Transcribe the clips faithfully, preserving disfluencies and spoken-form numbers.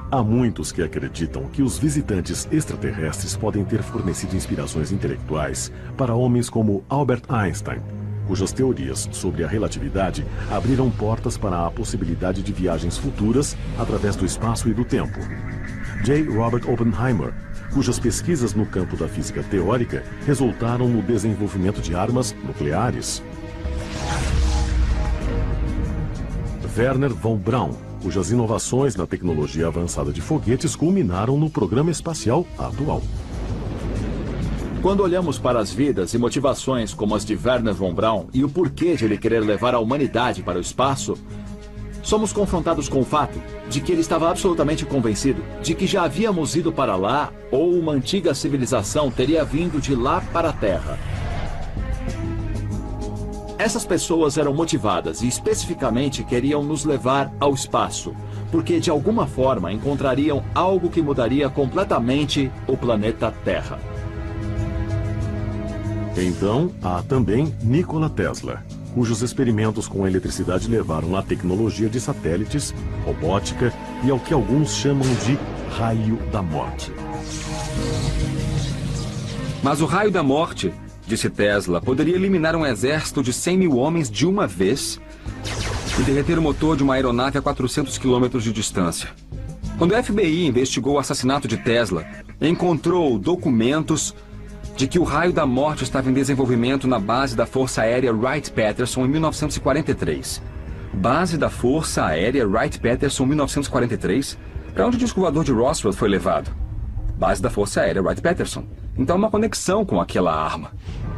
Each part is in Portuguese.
Há muitos que acreditam que os visitantes extraterrestres podem ter fornecido inspirações intelectuais para homens como Albert Einstein, cujas teorias sobre a relatividade abriram portas para a possibilidade de viagens futuras através do espaço e do tempo. J. Robert Oppenheimer, cujas pesquisas no campo da física teórica resultaram no desenvolvimento de armas nucleares. Wernher von Braun, cujas inovações na tecnologia avançada de foguetes culminaram no programa espacial atual. Quando olhamos para as vidas e motivações como as de Wernher von Braun e o porquê de ele querer levar a humanidade para o espaço, somos confrontados com o fato de que ele estava absolutamente convencido de que já havíamos ido para lá ou uma antiga civilização teria vindo de lá para a Terra. Essas pessoas eram motivadas e especificamente queriam nos levar ao espaço, porque de alguma forma encontrariam algo que mudaria completamente o planeta Terra. Então, há também Nikola Tesla, cujos experimentos com eletricidade levaram à tecnologia de satélites, robótica e ao que alguns chamam de raio da morte. Mas o raio da morte, disse Tesla, poderia eliminar um exército de cem mil homens de uma vez e derreter o motor de uma aeronave a quatrocentos quilômetros de distância. Quando o F B I investigou o assassinato de Tesla, encontrou documentos de que o raio da morte estava em desenvolvimento na base da Força Aérea Wright-Patterson em mil novecentos e quarenta e três. Base da Força Aérea Wright-Patterson em mil novecentos e quarenta e três? Para onde o disco voador de Roswell foi levado? Base da Força Aérea Wright-Patterson. Então uma conexão com aquela arma.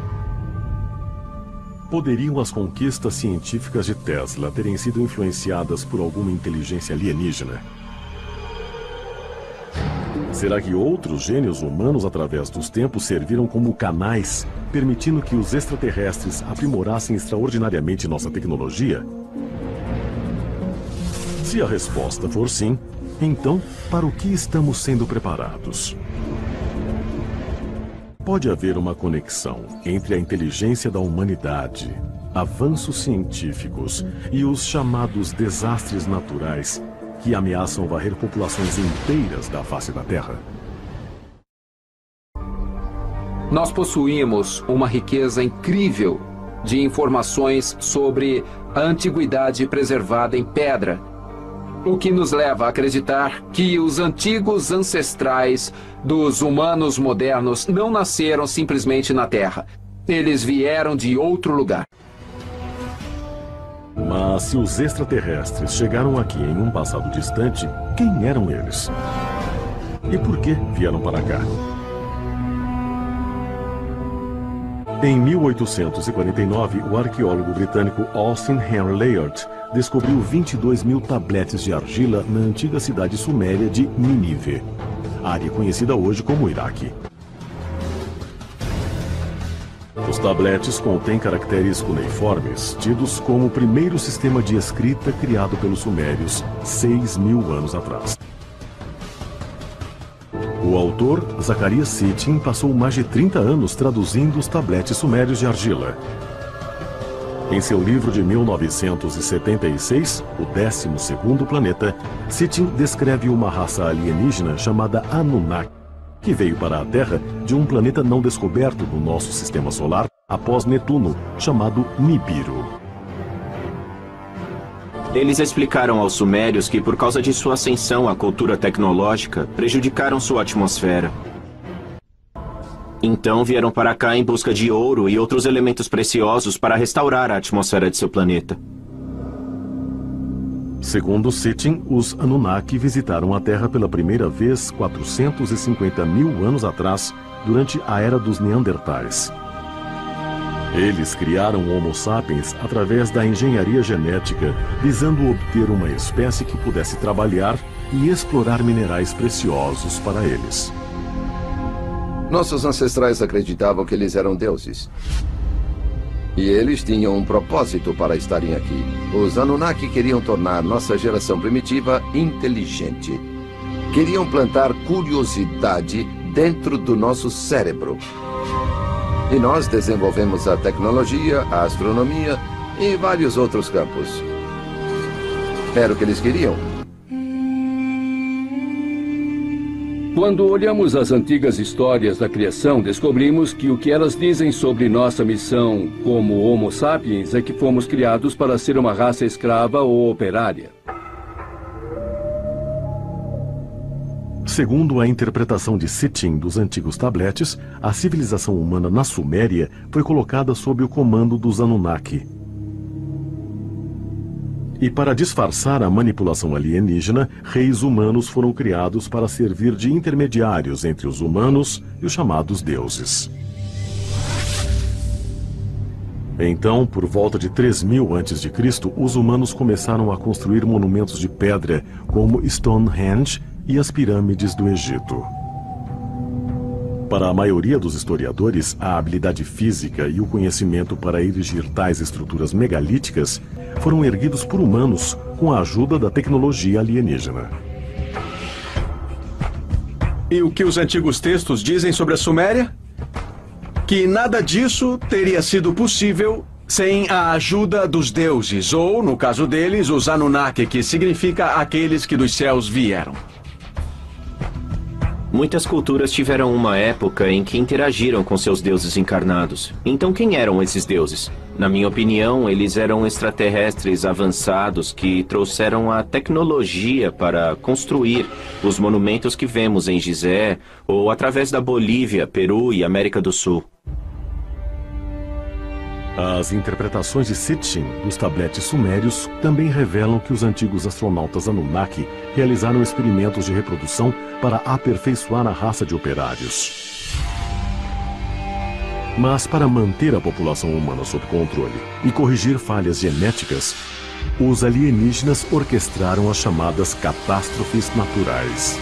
Poderiam as conquistas científicas de Tesla terem sido influenciadas por alguma inteligência alienígena? Será que outros gênios humanos através dos tempos serviram como canais, permitindo que os extraterrestres aprimorassem extraordinariamente nossa tecnologia? Se a resposta for sim, então, para o que estamos sendo preparados? Pode haver uma conexão entre a inteligência da humanidade, avanços científicos e os chamados desastres naturais que ameaçam varrer populações inteiras da face da Terra. Nós possuímos uma riqueza incrível de informações sobre a antiguidade preservada em pedra, o que nos leva a acreditar que os antigos ancestrais dos humanos modernos não nasceram simplesmente na Terra. Eles vieram de outro lugar. Mas se os extraterrestres chegaram aqui em um passado distante, quem eram eles? E por que vieram para cá? Em mil oitocentos e quarenta e nove, o arqueólogo britânico Austin Henry Layard descobriu vinte e dois mil tabletes de argila na antiga cidade suméria de Nínive, área conhecida hoje como Iraque. Os tabletes contêm caracteres cuneiformes, tidos como o primeiro sistema de escrita criado pelos sumérios seis mil anos atrás. O autor, Zacarias Sitchin, passou mais de trinta anos traduzindo os tabletes sumérios de argila. Em seu livro de mil novecentos e setenta e seis, O décimo segundo Planeta, Sitchin descreve uma raça alienígena chamada Anunnaki, que veio para a Terra de um planeta não descoberto no nosso sistema solar após Netuno, chamado Nibiru. Eles explicaram aos sumérios que, por causa de sua ascensão à cultura tecnológica, prejudicaram sua atmosfera. Então vieram para cá em busca de ouro e outros elementos preciosos para restaurar a atmosfera de seu planeta. Segundo Sitchin, os Anunnaki visitaram a Terra pela primeira vez quatrocentos e cinquenta mil anos atrás, durante a Era dos Neandertais. Eles criaram o Homo sapiens através da engenharia genética, visando obter uma espécie que pudesse trabalhar e explorar minerais preciosos para eles. Nossos ancestrais acreditavam que eles eram deuses. E eles tinham um propósito para estarem aqui. Os Anunnaki queriam tornar nossa geração primitiva inteligente. Queriam plantar curiosidade dentro do nosso cérebro. E nós desenvolvemos a tecnologia, a astronomia e vários outros campos. Era o que eles queriam. Quando olhamos as antigas histórias da criação, descobrimos que o que elas dizem sobre nossa missão como Homo sapiens é que fomos criados para ser uma raça escrava ou operária. Segundo a interpretação de Sitchin dos antigos tabletes, a civilização humana na Suméria foi colocada sob o comando dos Anunnaki. E para disfarçar a manipulação alienígena, reis humanos foram criados para servir de intermediários entre os humanos e os chamados deuses. Então, por volta de três mil antes de Cristo, os humanos começaram a construir monumentos de pedra, como Stonehenge e as pirâmides do Egito. Para a maioria dos historiadores, a habilidade física e o conhecimento para erigir tais estruturas megalíticas foram erguidos por humanos com a ajuda da tecnologia alienígena. E o que os antigos textos dizem sobre a Suméria? Que nada disso teria sido possível sem a ajuda dos deuses, ou, no caso deles, os Anunnaki, que significa aqueles que dos céus vieram. Muitas culturas tiveram uma época em que interagiram com seus deuses encarnados. Então quem eram esses deuses? Na minha opinião, eles eram extraterrestres avançados que trouxeram a tecnologia para construir os monumentos que vemos em Gizé ou através da Bolívia, Peru e América do Sul. As interpretações de Sitchin dos tabletes sumérios também revelam que os antigos astronautas Anunnaki realizaram experimentos de reprodução para aperfeiçoar a raça de operários. Mas para manter a população humana sob controle e corrigir falhas genéticas, os alienígenas orquestraram as chamadas catástrofes naturais.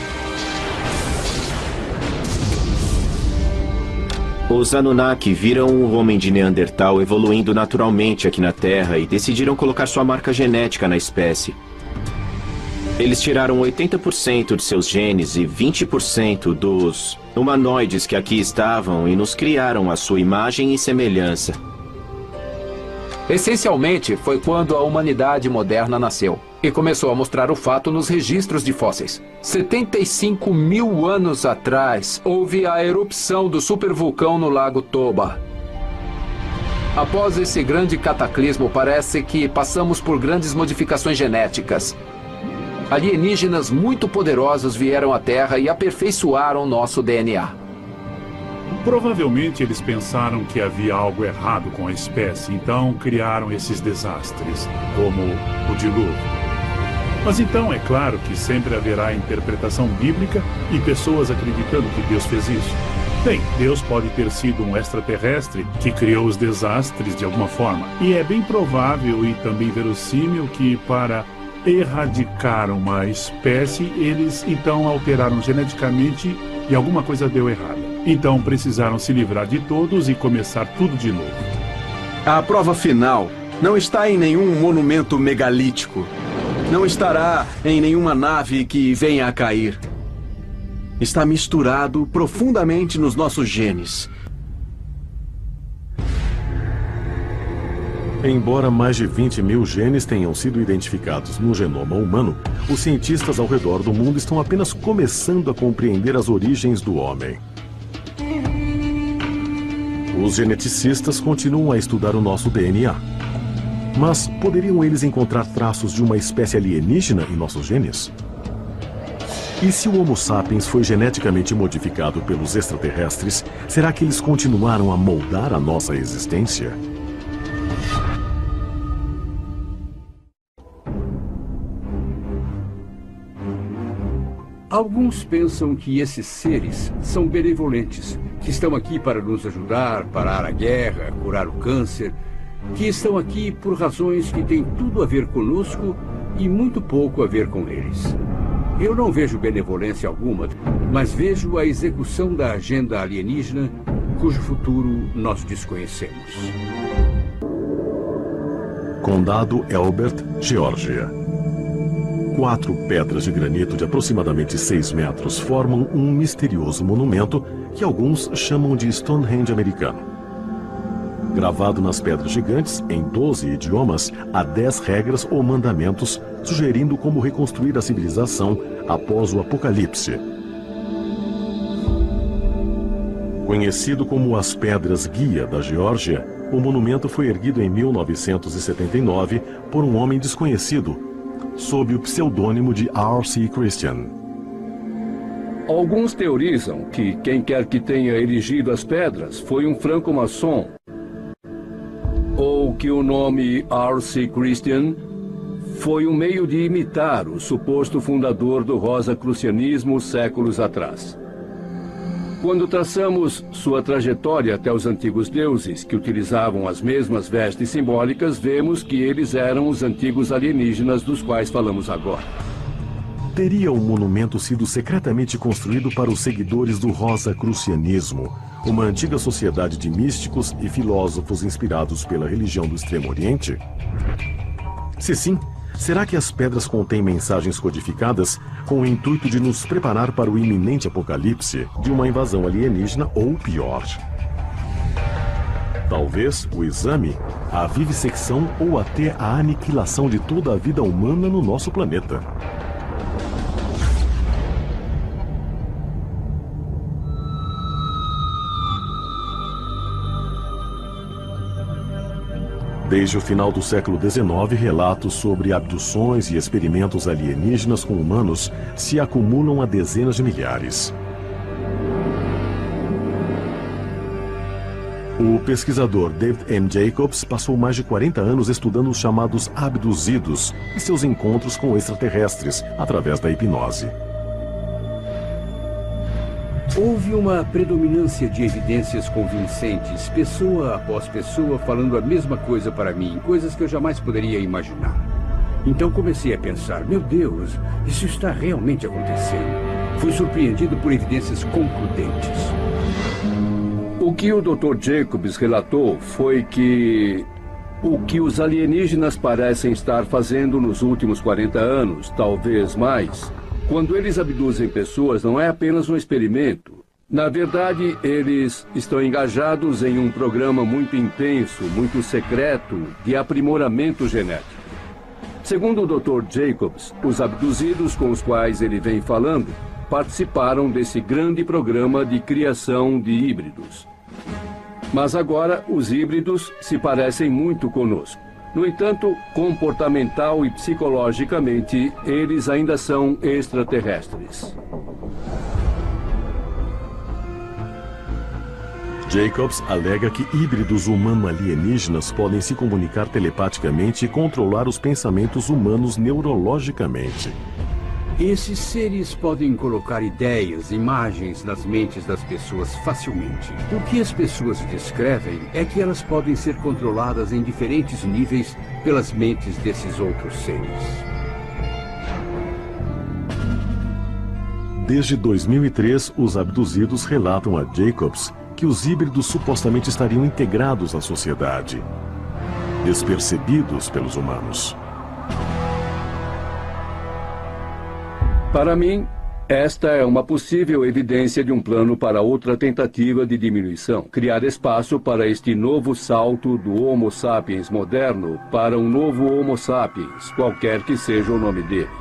Os Anunnaki viram o homem de Neandertal evoluindo naturalmente aqui na Terra e decidiram colocar sua marca genética na espécie. Eles tiraram oitenta por cento de seus genes e vinte por cento dos humanoides que aqui estavam e nos criaram à sua imagem e semelhança. Essencialmente, foi quando a humanidade moderna nasceu e começou a mostrar o fato nos registros de fósseis. setenta e cinco mil anos atrás, houve a erupção do supervulcão no Lago Toba. Após esse grande cataclismo, parece que passamos por grandes modificações genéticas. Alienígenas muito poderosos vieram à Terra e aperfeiçoaram nosso D N A. Provavelmente eles pensaram que havia algo errado com a espécie, então criaram esses desastres, como o dilúvio. Mas então é claro que sempre haverá interpretação bíblica e pessoas acreditando que Deus fez isso. Bem, Deus pode ter sido um extraterrestre que criou os desastres de alguma forma. E é bem provável e também verossímil que para erradicar uma espécie, eles então alteraram geneticamente e alguma coisa deu errado. Então precisaram se livrar de todos e começar tudo de novo. A prova final não está em nenhum monumento megalítico. Não estará em nenhuma nave que venha a cair. Está misturado profundamente nos nossos genes. Embora mais de vinte mil genes tenham sido identificados no genoma humano, os cientistas ao redor do mundo estão apenas começando a compreender as origens do homem. Os geneticistas continuam a estudar o nosso D N A. Mas poderiam eles encontrar traços de uma espécie alienígena em nossos genes? E se o Homo sapiens foi geneticamente modificado pelos extraterrestres, será que eles continuaram a moldar a nossa existência? Alguns pensam que esses seres são benevolentes, que estão aqui para nos ajudar, parar a guerra, curar o câncer, que estão aqui por razões que têm tudo a ver conosco e muito pouco a ver com eles. Eu não vejo benevolência alguma, mas vejo a execução da agenda alienígena, cujo futuro nós desconhecemos. Condado Elbert, Geórgia. Quatro pedras de granito de aproximadamente seis metros formam um misterioso monumento que alguns chamam de Stonehenge americano. Gravado nas pedras gigantes, em doze idiomas, há dez regras ou mandamentos sugerindo como reconstruir a civilização após o apocalipse. Conhecido como as Pedras Guia da Geórgia, o monumento foi erguido em mil novecentos e setenta e nove por um homem desconhecido, sob o pseudônimo de R C Christian. Alguns teorizam que quem quer que tenha erigido as pedras foi um franco-maçom, ou que o nome R C Christian foi um meio de imitar o suposto fundador do rosacrucianismo séculos atrás. Quando traçamos sua trajetória até os antigos deuses, que utilizavam as mesmas vestes simbólicas, vemos que eles eram os antigos alienígenas dos quais falamos agora. Teria o monumento sido secretamente construído para os seguidores do rosacrucianismo, uma antiga sociedade de místicos e filósofos inspirados pela religião do Extremo Oriente? Se sim, será que as pedras contêm mensagens codificadas com o intuito de nos preparar para o iminente apocalipse de uma invasão alienígena ou pior? Talvez o exame, a vivissecção ou até a aniquilação de toda a vida humana no nosso planeta. Desde o final do século dezenove, relatos sobre abduções e experimentos alienígenas com humanos se acumulam a dezenas de milhares. O pesquisador David M. Jacobs passou mais de quarenta anos estudando os chamados abduzidos e seus encontros com extraterrestres através da hipnose. Houve uma predominância de evidências convincentes, pessoa após pessoa falando a mesma coisa para mim, coisas que eu jamais poderia imaginar. Então comecei a pensar, meu Deus, isso está realmente acontecendo. Fui surpreendido por evidências concludentes. O que o doutor Jacobs relatou foi que o que os alienígenas parecem estar fazendo nos últimos quarenta anos, talvez mais, quando eles abduzem pessoas, não é apenas um experimento. Na verdade, eles estão engajados em um programa muito intenso, muito secreto, de aprimoramento genético. Segundo o doutor Jacobs, os abduzidos com os quais ele vem falando participaram desse grande programa de criação de híbridos. Mas agora, os híbridos se parecem muito conosco. No entanto, comportamental e psicologicamente, eles ainda são extraterrestres. Jacobs alega que híbridos humano-alienígenas podem se comunicar telepaticamente e controlar os pensamentos humanos neurologicamente. Esses seres podem colocar ideias, imagens nas mentes das pessoas facilmente. O que as pessoas descrevem é que elas podem ser controladas em diferentes níveis pelas mentes desses outros seres. Desde dois mil e três, os abduzidos relatam a Jacobs que os híbridos supostamente estariam integrados à sociedade, despercebidos pelos humanos. Para mim, esta é uma possível evidência de um plano para outra tentativa de diminuição. Criar espaço para este novo salto do Homo sapiens moderno para um novo Homo sapiens, qualquer que seja o nome dele.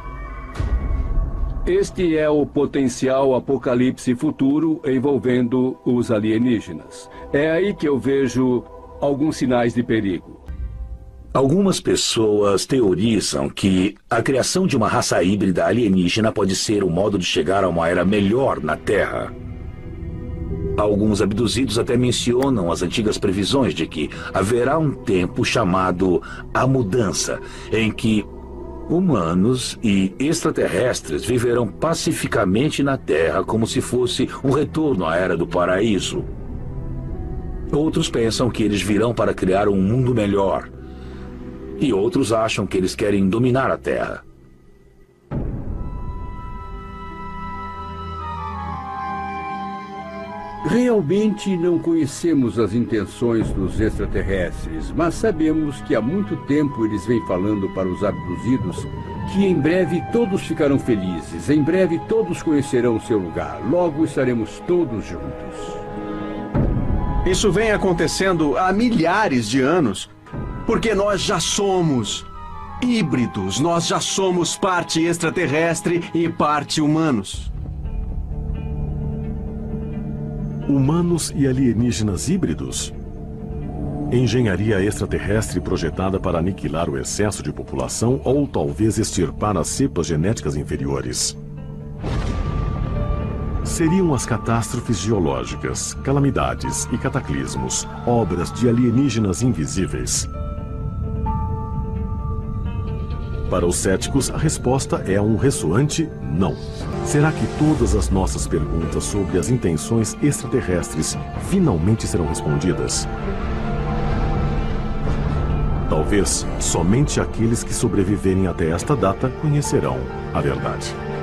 Este é o potencial apocalipse futuro envolvendo os alienígenas. É aí que eu vejo alguns sinais de perigo. Algumas pessoas teorizam que a criação de uma raça híbrida alienígena pode ser o modo de chegar a uma era melhor na Terra. Alguns abduzidos até mencionam as antigas previsões de que haverá um tempo chamado a mudança, em que humanos e extraterrestres viverão pacificamente na Terra como se fosse um retorno à Era do Paraíso. Outros pensam que eles virão para criar um mundo melhor. E outros acham que eles querem dominar a Terra. Realmente não conhecemos as intenções dos extraterrestres, mas sabemos que há muito tempo eles vêm falando para os abduzidos que em breve todos ficarão felizes, em breve todos conhecerão seu lugar, logo estaremos todos juntos. Isso vem acontecendo há milhares de anos. Porque nós já somos híbridos, nós já somos parte extraterrestre e parte humanos. Humanos e alienígenas híbridos? Engenharia extraterrestre projetada para aniquilar o excesso de população ou talvez extirpar as cepas genéticas inferiores? Seriam as catástrofes geológicas, calamidades e cataclismos obras de alienígenas invisíveis? Para os céticos, a resposta é um ressoante não. Será que todas as nossas perguntas sobre as intenções extraterrestres finalmente serão respondidas? Talvez somente aqueles que sobreviverem até esta data conhecerão a verdade.